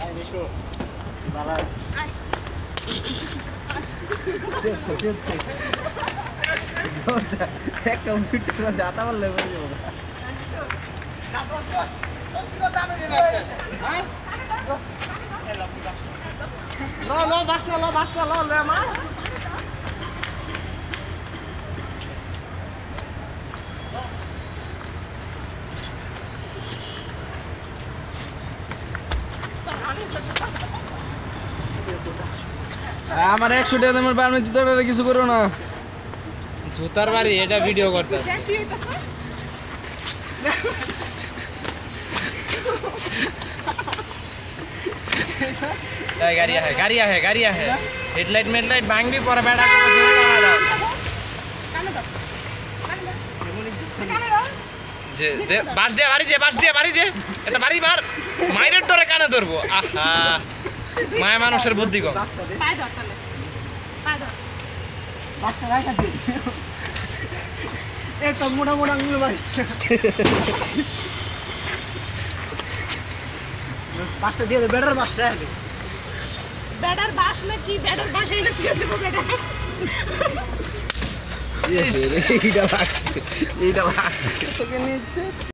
একটা উইট যাতা বললে আমার 100 টাকা দামের বার্মের জুতাটা কিছু করো না। জুতার বাড়ি এটা ভিডিও করতে गाड़ी है हेडलाइट मेडलाइट भांगबी पर बेटा बास दिया बाड़ी जे এটা বাড়ি বার মাইরের ডরে কানে ধরবো আহা মায়া মানুষের বুদ্ধি কম পায় ধর তাহলে পায় ধর পাঁচটা রাখা দে একটা মোটা মোটা আঙুল মারিস পাঁচটা দিয়ে দে বেটার বাস রাখ দে বেটার বাস না কি বেটার বাসে না কি দেব বেটা এইটা লাগছে তোকে নিচ্ছে